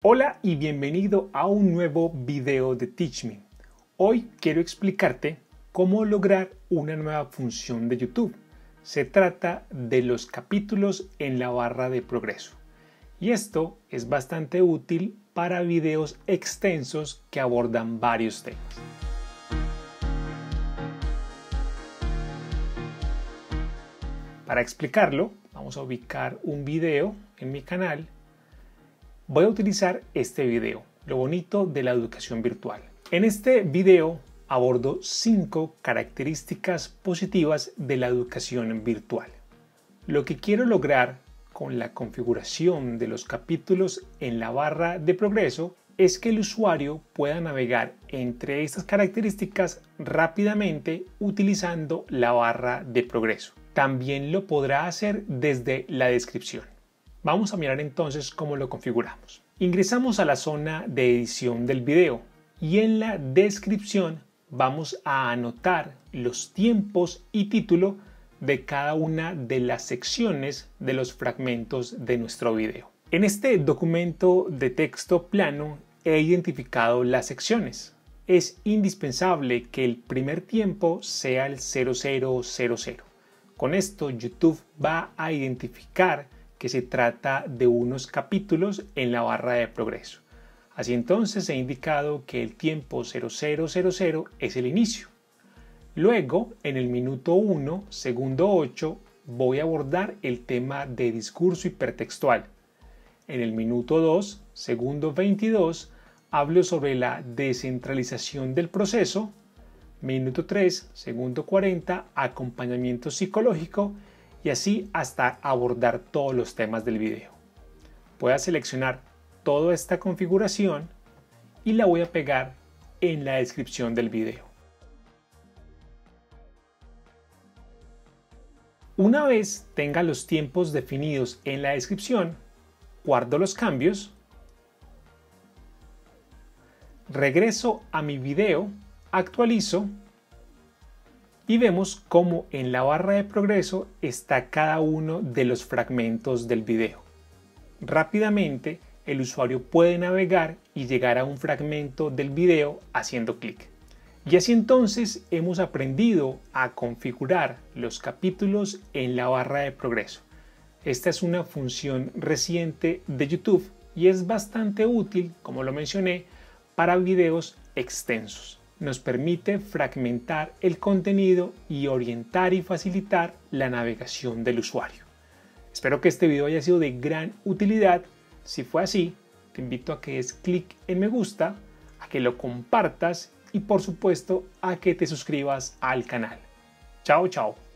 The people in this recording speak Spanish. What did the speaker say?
Hola y bienvenido a un nuevo video de TeachMe. Hoy quiero explicarte cómo lograr una nueva función de YouTube. Se trata de los capítulos en la barra de progreso. Y esto es bastante útil para videos extensos que abordan varios temas. Para explicarlo, vamos a ubicar un video en mi canal. Voy a utilizar este video, lo bonito de la educación virtual. En este video abordo 5 características positivas de la educación virtual. Lo que quiero lograr con la configuración de los capítulos en la barra de progreso es que el usuario pueda navegar entre estas características rápidamente utilizando la barra de progreso. También lo podrá hacer desde la descripción. Vamos a mirar entonces cómo lo configuramos. Ingresamos a la zona de edición del video y en la descripción vamos a anotar los tiempos y título de cada una de las secciones de los fragmentos de nuestro video. En este documento de texto plano he identificado las secciones. Es indispensable que el primer tiempo sea el 0000. Con esto YouTube va a identificar que se trata de unos capítulos en la barra de progreso. Así entonces he indicado que el tiempo 0000 es el inicio. Luego, en el minuto 1, segundo 8, voy a abordar el tema de discurso hipertextual. En el minuto 2, segundo 22, hablo sobre la descentralización del proceso. Minuto 3, segundo 40, acompañamiento psicológico, y así hasta abordar todos los temas del video. Voy a seleccionar toda esta configuración y la voy a pegar en la descripción del video. Una vez tenga los tiempos definidos en la descripción, guardo los cambios, regreso a mi video, actualizo y vemos cómo en la barra de progreso está cada uno de los fragmentos del video. Rápidamente el usuario puede navegar y llegar a un fragmento del video haciendo clic. Y así entonces hemos aprendido a configurar los capítulos en la barra de progreso. Esta es una función reciente de YouTube y es bastante útil, como lo mencioné, para videos extensos. Nos permite fragmentar el contenido y orientar y facilitar la navegación del usuario. Espero que este video haya sido de gran utilidad. Si fue así, te invito a que des clic en me gusta, a que lo compartas y por supuesto a que te suscribas al canal. Chao, chao.